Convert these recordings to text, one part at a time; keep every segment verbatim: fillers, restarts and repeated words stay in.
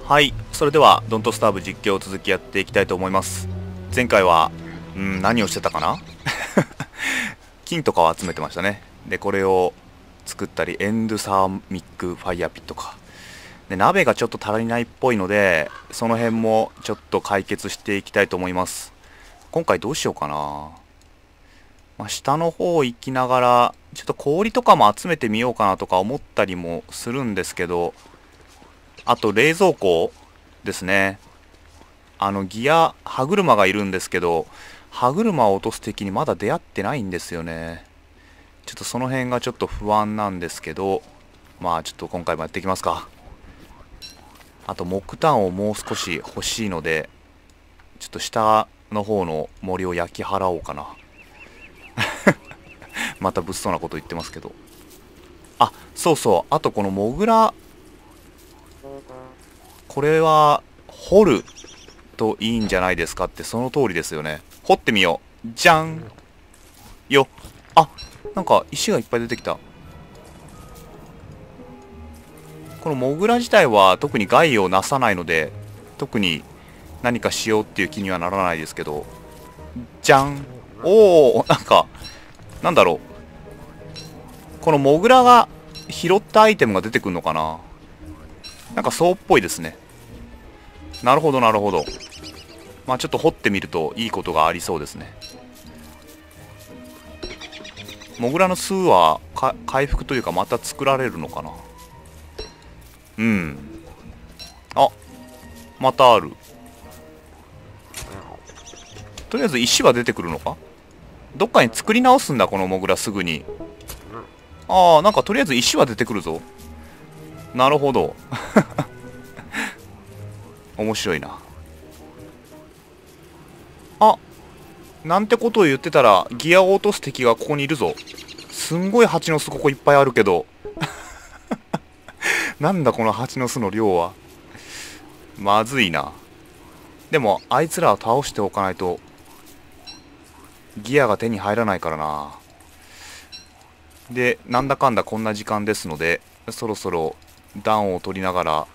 はい、それではドントスターブ実況を続きやっていきたいと思います。前回は、うん、何をしてたかな金とかを集めてましたね。で、これを作ったり、エンドサーミックファイヤーピットか。で、鍋がちょっと足りないっぽいので、その辺もちょっと解決していきたいと思います。今回どうしようかな。まあ、下の方行きながら、ちょっと氷とかも集めてみようかなとか思ったりもするんですけど、あと冷蔵庫ですね。あのギア歯車がいるんですけど、歯車を落とす敵にまだ出会ってないんですよね。ちょっとその辺がちょっと不安なんですけど、まあちょっと今回もやっていきますか。あと木炭をもう少し欲しいので、ちょっと下の方の森を焼き払おうかな。また物騒なこと言ってますけど。あ、そうそう。あとこのモグラ、これは掘るといいんじゃないですかって、その通りですよね。掘ってみよう。じゃんよ。あ、なんか石がいっぱい出てきた。このモグラ自体は特に害をなさないので、特に何かしようっていう気にはならないですけど。じゃん。おお、なんかなんだろう、このモグラが拾ったアイテムが出てくるのかな。なんかそうっぽいですね。なるほどなるほど。まあちょっと掘ってみるといいことがありそうですね。モグラの巣はか回復というかまた作られるのかな。うん。あ、またある。とりあえず石は出てくるのか。どっかに作り直すんだこのモグラすぐに。ああ、なんかとりあえず石は出てくるぞ。なるほど。面白いな。あ、なんてことを言ってたらギアを落とす敵がここにいるぞ。すんごい蜂の巣ここいっぱいあるけど。なんだこの蜂の巣の量は。まずいな。でもあいつらは倒しておかないとギアが手に入らないからな。で、なんだかんだこんな時間ですので、そろそろ暖を取りながら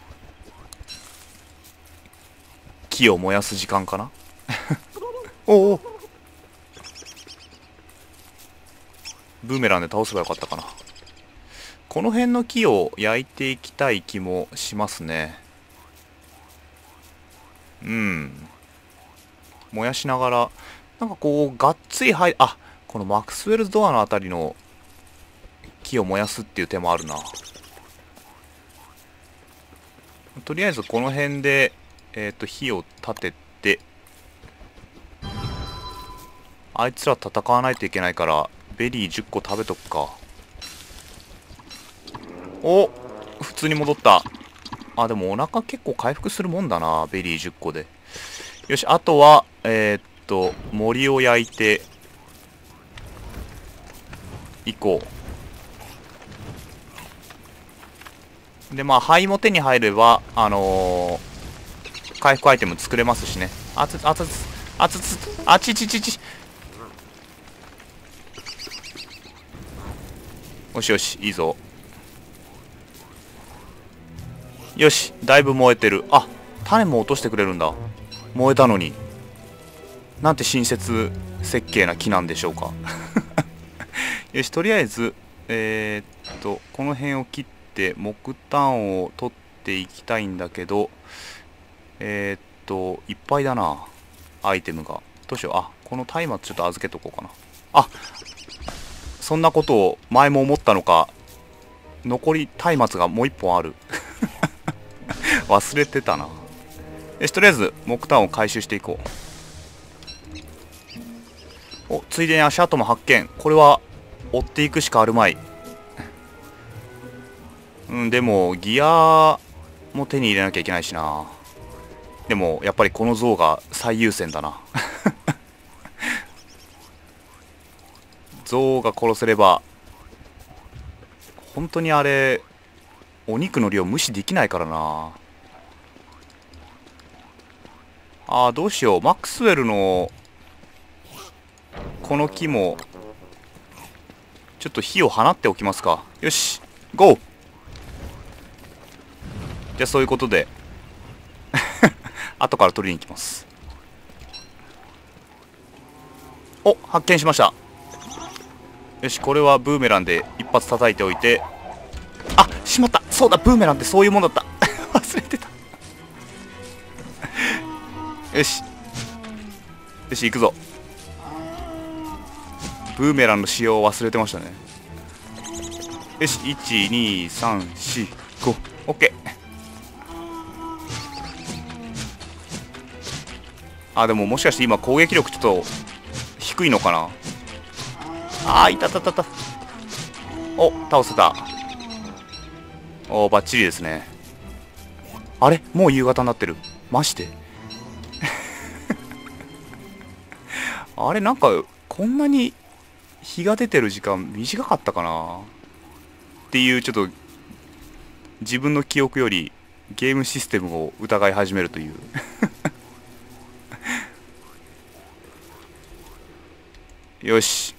木を燃やす時間かな。おお、ブーメランで倒せばよかったかな。この辺の木を焼いていきたい気もしますね。うん。燃やしながら、なんかこう、がっつり入る、あ、このマクスウェルズドアのあたりの木を燃やすっていう手もあるな。とりあえずこの辺で、えっと、火を立てて、あいつら戦わないといけないから、ベリーじゅっこ食べとくか。お、普通に戻った。あ、でもお腹結構回復するもんだな、ベリーじゅっこで。よし、あとは、えー、っと、森を焼いて、いこう。で、まあ、灰も手に入れば、あのー、回復アイテム作れますしね。あつ、あつつ、あつつ、あちちちち。よしよし、いいぞ。よし、だいぶ燃えてる。あ、種も落としてくれるんだ。燃えたのに。なんて親切設計な木なんでしょうか。よし、とりあえず、えー、っと、この辺を切って木炭を取っていきたいんだけど、えー、っと、いっぱいだな、アイテムが。どうしよう。あ、この松明ちょっと預けとこうかな。あ、そんなことを前も思ったのか、残り松明がもういっぽんある。忘れてたな。よし、とりあえず木炭を回収していこう。お、ついでに足跡も発見。これは追っていくしかあるまい。うん、でもギアも手に入れなきゃいけないしな。でもやっぱりこの像が最優先だな。像が殺せれば本当にあれお肉の量無視できないからな。あー、どうしよう。マックスウェルのこの木もちょっと火を放っておきますか。よし、ゴー。じゃあそういうことで後から取りに行きます。お、発見しました。よし、これはブーメランで一発叩いておいて、あ、しまった。そうだ、ブーメランってそういうもんだった忘れてたよしよし、行くぞ。ブーメランの使用を忘れてましたね。よし、いちにさんよんご、オッケー。あ、でももしかして今攻撃力ちょっと低いのかな。あー、いたたたた。お、倒せた。お、バッチリですね。あれ、もう夕方になってる。マジであれ、なんかこんなに日が出てる時間短かったかなっていう、ちょっと自分の記憶よりゲームシステムを疑い始めるというよし、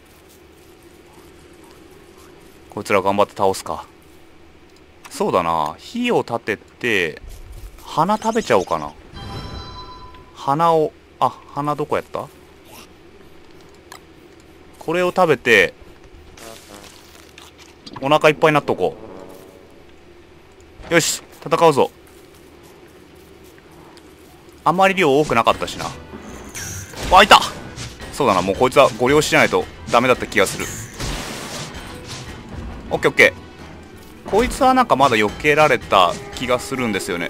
こいつら頑張って倒すか。そうだな、火を立てて花食べちゃおうかな。花を、あ、花どこやった。これを食べてお腹いっぱいになっとこう。よし、戦うぞ。あんまり量多くなかったしな。わ、いた。そうだな、もうこいつはご了承じゃないとダメだった気がする。オッケーオッケー。こいつはなんかまだ避けられた気がするんですよね。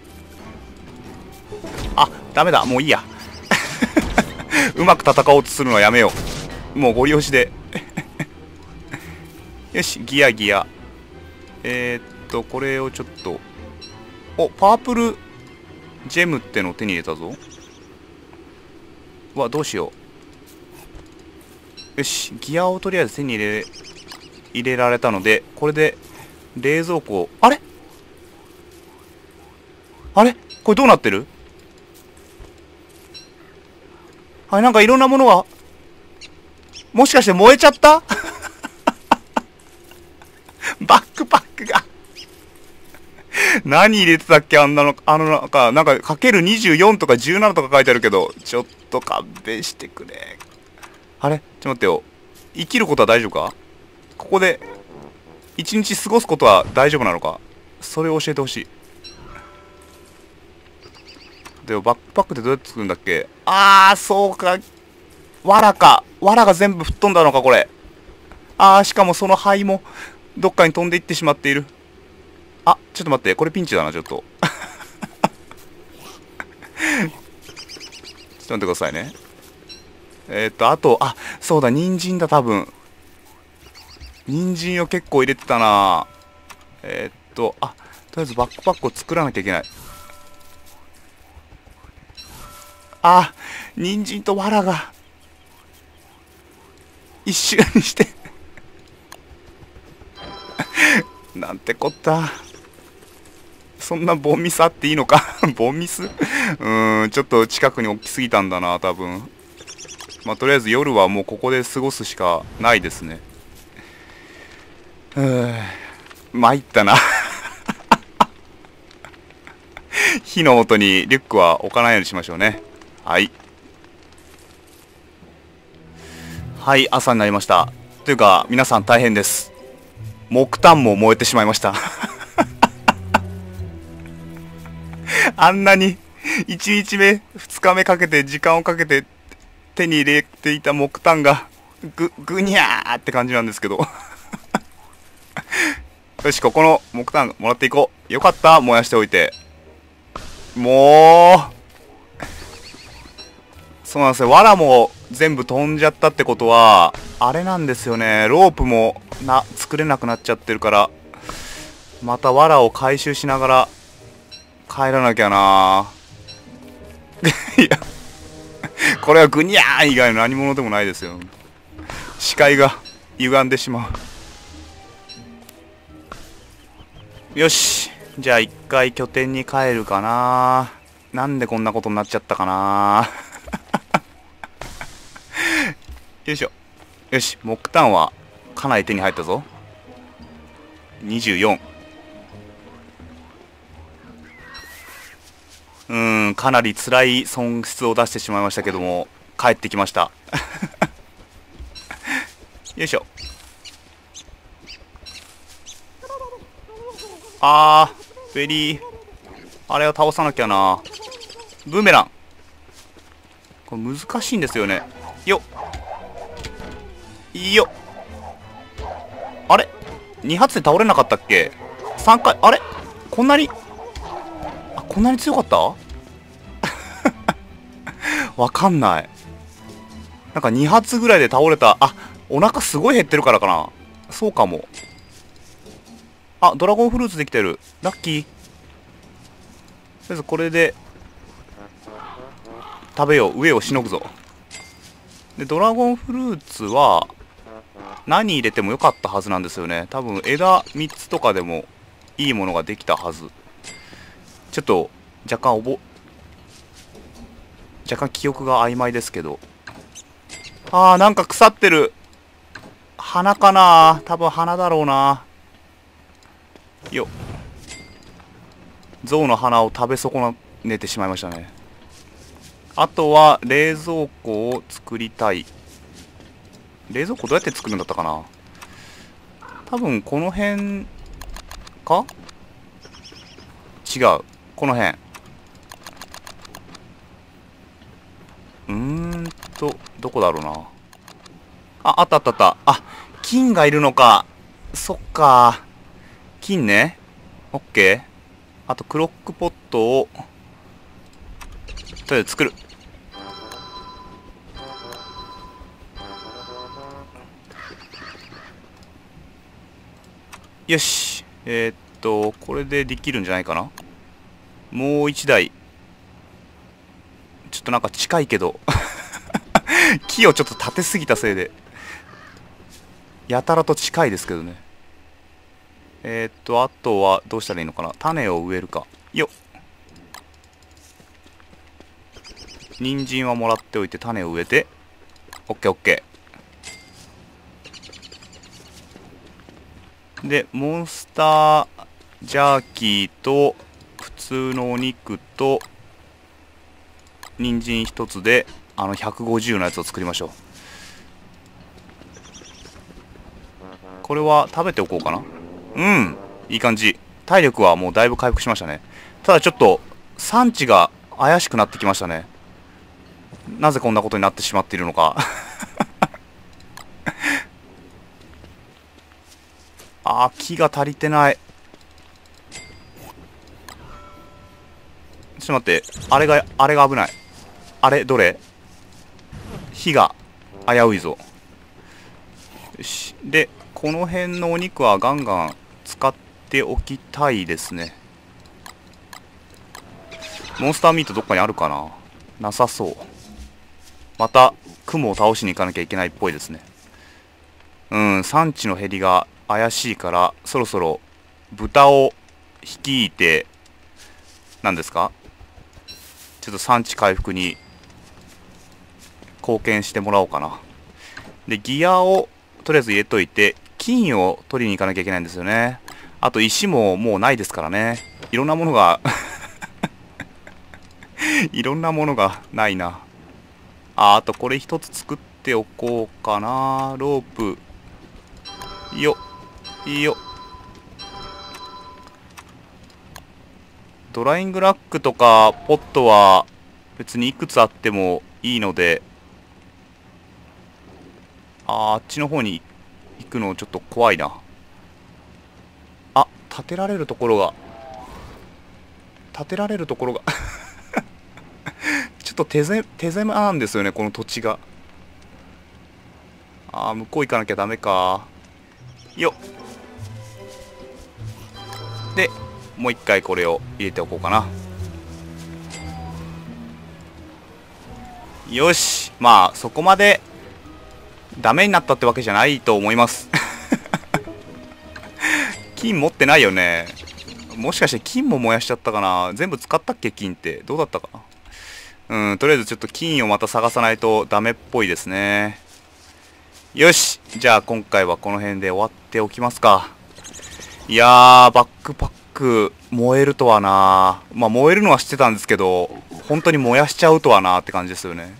あ、ダメだ、もういいやうまく戦おうとするのはやめよう。もうご了承でよし、ギアギア。えー、っとこれをちょっと、お、パープルジェムってのを手に入れたぞ。うわ、どうしよう。よし、ギアをとりあえず手に入れ入れられたので、これで冷蔵庫を、あれあれ、これどうなってる。はい、なんかいろんなものが、もしかして燃えちゃったバックパックが何入れてたっけ、あんなの。あのなんかなんかかけるにじゅうよんとかじゅうななとか書いてあるけど、ちょっと勘弁してくれ。あれ、ちょっと待ってよ。生きることは大丈夫か。ここで一日過ごすことは大丈夫なのか、それを教えてほしい。でもバックパックってどうやって作るんだっけ。あー、そうか、藁か。藁が全部吹っ飛んだのかこれ。あー、しかもその灰もどっかに飛んでいってしまっている。あ、ちょっと待って、これピンチだな、ちょっとちょっと待ってくださいね。えー、っとあと、あ、そうだ、人参だ。多分人参を結構入れてたな。えー、っとあ、とりあえずバックパックを作らなきゃいけない。あ、人参と藁が一瞬にしてなんてこった。そんなボンミスあっていいのかボンミスうーん、ちょっと近くに置きすぎたんだな、多分。まあとりあえず夜はもうここで過ごすしかないですね。うーん、参ったな火の元にリュックは置かないようにしましょうね。はいはい、朝になりました。というか皆さん大変です。木炭も燃えてしまいましたあんなにいちにちめふつかめかけて時間をかけて手に入れていた木炭がぐぐにゃーって感じなんですけどよし、ここの木炭もらっていこう。よかった、燃やしておいて。もうそうなんですよ、藁も全部飛んじゃったってことはあれなんですよね、ロープもな作れなくなっちゃってるから、また藁を回収しながら帰らなきゃないやこれはグニャー以外の何者でもないですよ。視界が歪んでしまう。よし、じゃあ一回拠点に帰るかな。なんでこんなことになっちゃったかなよいしょ。よし、木炭はかなり手に入ったぞ。にじゅうよん。うーん、 んかなり辛い損失を出してしまいましたけども、帰ってきましたよいしょ。あーベリーあれを倒さなきゃな。ブーメランこれ難しいんですよね。よっいいよ。あれに発で倒れなかったっけ。さんかい。あれこんなに、あこんなに強かったわかんない。なんかに発ぐらいで倒れた。あ、お腹すごい減ってるからかな。そうかも。あ、ドラゴンフルーツできてる。ラッキー。とりあえずこれで食べよう。上をしのぐぞ。でドラゴンフルーツは何入れてもよかったはずなんですよね。多分枝みっつとかでもいいものができたはず。ちょっと若干おぼ若干記憶が曖昧ですけど。あーなんか腐ってる。花かな。多分花だろうな。よっ。象の花を食べ損ねてしまいましたね。あとは冷蔵庫を作りたい。冷蔵庫どうやって作るんだったかな。多分この辺か。違うこの辺。うーんとどこだろうな。あ、あったあったあった。あ、金がいるのか。そっか金ね。オッケー。あとクロックポットをとりあえず作る。よし。えー、っとこれでできるんじゃないかな。もう一台。ちょっとなんか近いけど木をちょっと立てすぎたせいでやたらと近いですけどね。えー、っとあとはどうしたらいいのかな。種を植えるか。よっ。人参はもらっておいて種を植えて。オッケーオッケー。でモンスタージャーキーと普通のお肉と人参一つであのひゃくごじゅうのやつを作りましょう。これは食べておこうかな。うんいい感じ。体力はもうだいぶ回復しましたね。ただちょっと産地が怪しくなってきましたね。なぜこんなことになってしまっているのかあー木が足りてない。ちょっと待って。あれがあれが危ない。あれどれ。火が危ういぞ。よし。でこの辺のお肉はガンガン使っておきたいですね。モンスターミートどっかにあるかな。なさそう。また雲を倒しに行かなきゃいけないっぽいですね。うん産地の減りが怪しいからそろそろ豚を率いて何ですかちょっと産地回復に貢献してもらおうかな。でギアをとりあえず入れといて金を取りに行かなきゃいけないんですよね。あと石ももうないですからね。いろんなものがいろんなものがないな。あ、あとこれ一つ作っておこうかな。ロープよいいよ。ドライングラックとかポットは別にいくつあってもいいので、あーあっちの方に行くのちょっと怖いな。あ、建てられるところが建てられるところがちょっと手狭手狭なんですよねこの土地が。あー向こう行かなきゃダメかよっ。でもう一回これを入れておこうかな。よし。まあそこまでダメになったってわけじゃないと思います金持ってないよね。もしかして金も燃やしちゃったかな。全部使ったっけ金って。どうだったかな。うんとりあえずちょっと金をまた探さないとダメっぽいですね。よし。じゃあ今回はこの辺で終わっておきますか。いやーバックパック燃えるとはな。まあ燃えるのは知ってたんですけど本当に燃やしちゃうとはなーって感じですよね。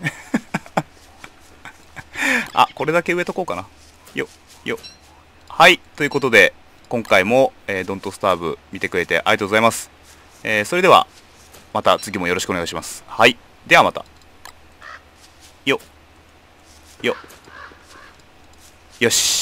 あ、これだけ植えとこうかな。よ、よ。はい。ということで、今回も、えー、ドントスターブ見てくれてありがとうございます。えー、それでは、また次もよろしくお願いします。はい。ではまた。よ。よ。よし。